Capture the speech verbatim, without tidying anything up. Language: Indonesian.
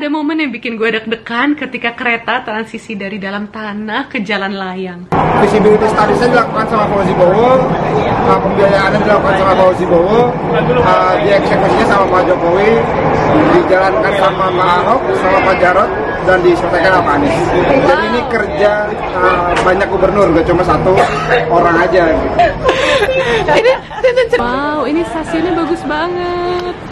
ada momen yang bikin gue deg-degan ketika kereta transisi dari dalam tanah ke jalan layang. Visibility studies-nya dilakukan sama Fauzi Bowo, uh, pembiayaannya dilakukan sama Fauzi Bowo, uh, dieksekusinya sama Pak Jokowi, dijalankan sama Pak Ahok, sama Pak Jarot, dan diselesaikan sama Pak Anies. Jadi ini kerja uh, banyak gubernur, gak cuma satu orang aja. Ini, wow, ini stasiunnya bagus banget.